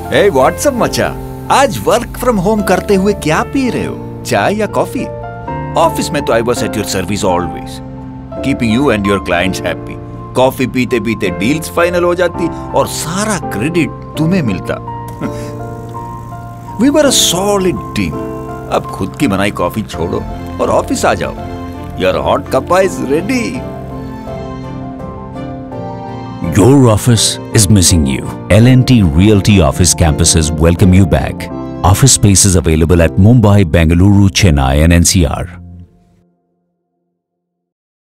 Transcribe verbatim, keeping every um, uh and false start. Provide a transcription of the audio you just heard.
Hey, WhatsApp मचा? आज work from home करते हुए क्या पी रहे हो? चाय या कॉफी? ऑफिस में तो I was at your service always, keeping you and your clients happy. Coffee पीते पीते डील्स फाइनल हो जाती और सारा क्रेडिट तुम्हें मिलता। We were a solid team. अब खुद की बनाई कॉफी छोड़ो और ऑफिस आ जाओ। Your hot cuppa is ready. Your office is missing you. L and T Realty Office Campuses welcome you back. Office spaces available at Mumbai, Bengaluru, Chennai and N C R.